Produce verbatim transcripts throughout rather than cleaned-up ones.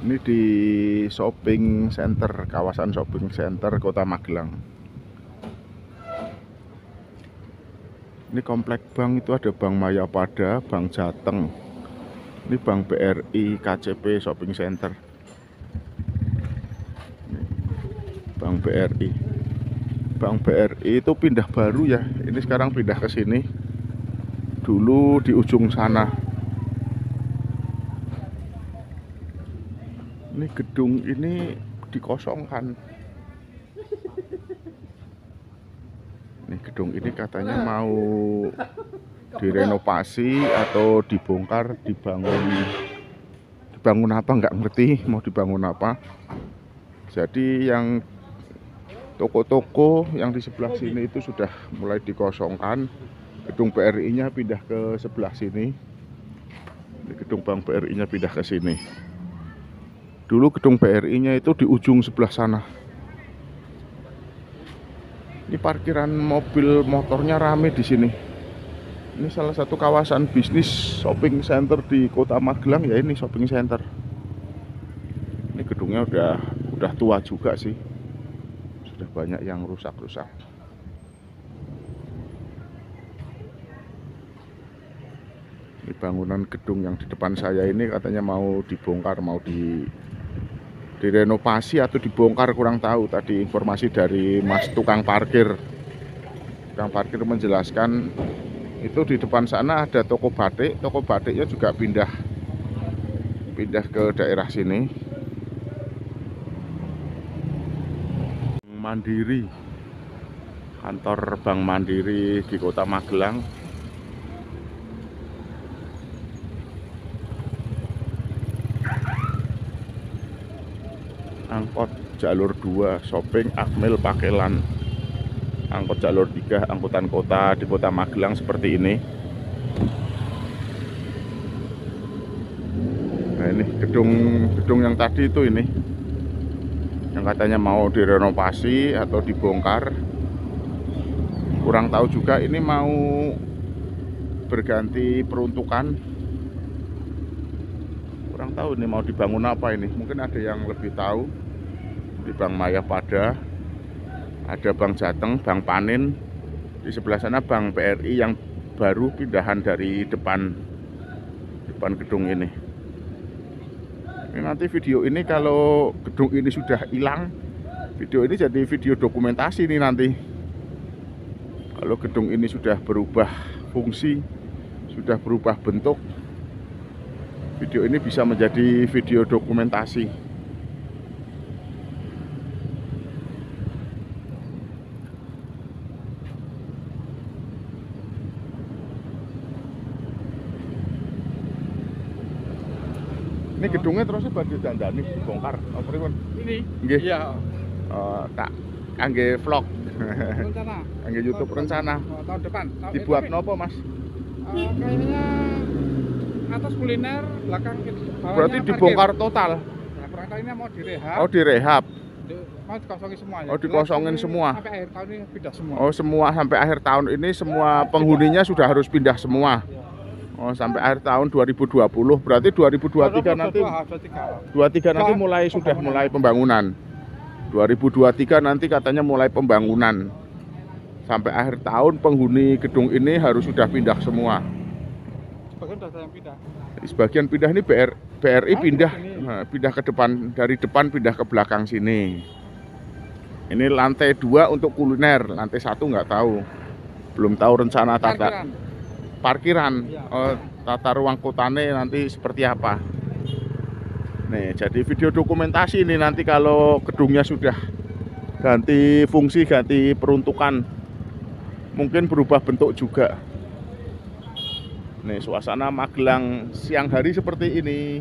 Ini di shopping center, kawasan shopping center Kota Magelang. Ini komplek bank itu ada Bank Mayapada, Bank Jateng. Ini Bank B R I, K C P Shopping Center. Ini Bank B R I. Bank B R I itu pindah baru ya. Ini sekarang pindah ke sini. Dulu di ujung sana. Ini gedung ini dikosongkan. Ini gedung ini katanya mau direnovasi atau dibongkar, dibangun. Dibangun apa nggak ngerti, mau dibangun apa. Jadi yang toko-toko yang di sebelah sini itu sudah mulai dikosongkan. Gedung B R I-nya pindah ke sebelah sini. Ini gedung Bank B R I-nya pindah ke sini. Dulu gedung B R I-nya itu di ujung sebelah sana. Ini parkiran mobil motornya rame di sini. Ini salah satu kawasan bisnis shopping center di Kota Magelang ya, ini shopping center. Ini gedungnya udah udah tua juga sih. Sudah banyak yang rusak-rusak. Ini bangunan gedung yang di depan saya ini katanya mau dibongkar, mau di direnovasi atau dibongkar, kurang tahu. Tadi informasi dari Mas tukang parkir. Tukang parkir menjelaskan itu di depan sana ada toko batik, toko batiknya juga pindah pindah ke daerah sini. Mandiri, kantor Bank Mandiri di Kota Magelang. Angkot jalur dua shopping Akmil Pakelan. Angkot jalur tiga angkutan kota di Kota Magelang seperti ini. Nah, ini gedung gedung yang tadi itu ini yang katanya mau direnovasi atau dibongkar. Kurang tahu juga ini mau berganti peruntukan. Kurang tahu ini mau dibangun apa ini. Mungkin ada yang lebih tahu. Di Bank Mayapada, ada Bank Jateng, Bank Panin. Di sebelah sana Bank B R I yang baru pindahan dari depan depan gedung ini. Ini nanti video ini kalau gedung ini sudah hilang, video ini jadi video dokumentasi nih nanti. Kalau gedung ini sudah berubah fungsi, sudah berubah bentuk, video ini bisa menjadi video dokumentasi. Ini gedungnya terusnya badhe dandani dibongkar. Apa pripun? Ini. Nggih. Iya. Oh, tak kangge vlog. Rencana. Kangge YouTube rencana. Oh, tahun depan. Tahun Dibuat eh, nopo, Mas? Uh, kayaknya atas kuliner, belakang bawahnya Berarti parkir. dibongkar total. Nah, kurang tahu ini mau direhab. Oh, direhab. Di- mau dikosongin semua ya. Oh, dikosongin Jelas ini semua. Sampai akhir tahun ini pindah semua. Oh, semua sampai akhir tahun ini semua penghuninya sudah harus pindah semua. Oh, sampai akhir tahun dua ribu dua puluh. Berarti dua ribu dua puluh tiga nanti dua puluh tiga. dua puluh tiga nanti mulai sudah mulai pembangunan. dua ribu dua puluh tiga nanti katanya mulai pembangunan. Sampai akhir tahun penghuni gedung ini harus sudah pindah semua. Sebagian sudah yang pindah. Sebagian pindah ini B R, B R I Ah, pindah ke sini. nah, pindah ke depan, dari depan pindah ke belakang sini. Ini lantai dua untuk kuliner, lantai satu nggak tahu, belum tahu rencana tata Parkiran. parkiran, Iya. oh, tata ruang kotane nanti seperti apa. Nih, jadi video dokumentasi ini nanti kalau gedungnya sudah ganti fungsi, ganti peruntukan, mungkin berubah bentuk juga. Nih, suasana Magelang siang hari seperti ini.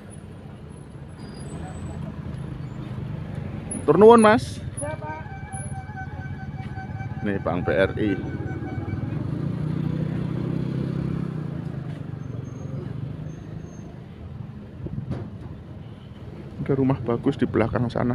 Tur nuwun, Mas. Nih, Bank B R I. Ada rumah bagus di belakang sana.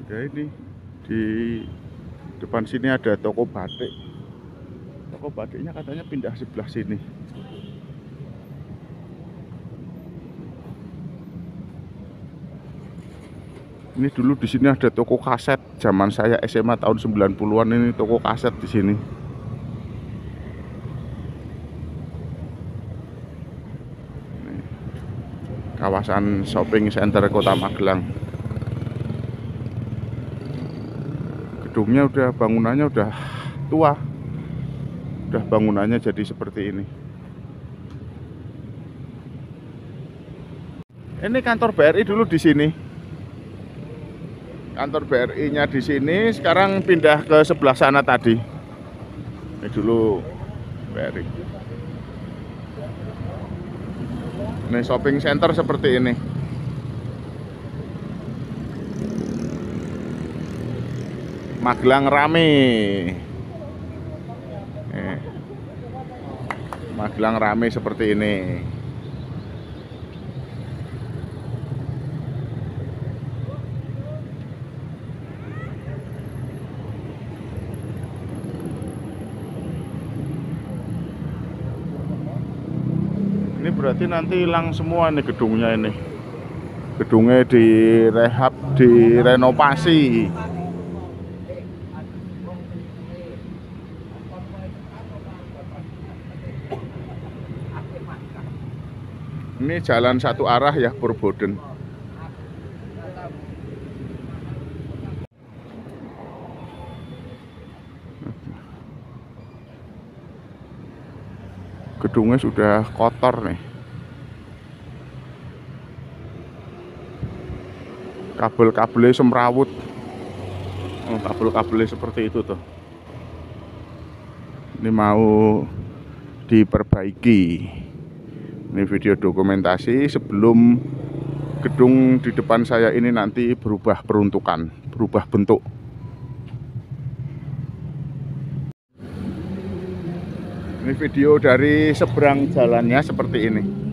Ya ini di depan sini ada toko batik. Toko batiknya katanya pindah sebelah sini. Ini dulu di sini ada toko kaset zaman saya S M A tahun sembilan puluhan, ini toko kaset di sini. Nih, kawasan shopping center Kota Magelang. Gedungnya udah, bangunannya udah tua, udah bangunannya jadi seperti ini. Ini kantor B R I dulu di sini. Kantor B R I-nya di sini, sekarang pindah ke sebelah sana tadi. Ini dulu B R I. Ini shopping center seperti ini. Magelang rame. Eh, Magelang rame seperti ini. Ini berarti nanti hilang semua nih gedungnya ini. Gedungnya direhab, direnovasi. Ini jalan satu arah ya, Purboden. Gedungnya sudah kotor nih. Kabel-kabelnya semrawut. Oh, kabel-kabelnya seperti itu tuh. Ini mau diperbaiki. Ini video dokumentasi sebelum gedung di depan saya ini nanti berubah peruntukan, berubah bentuk. Ini video dari seberang jalannya seperti ini.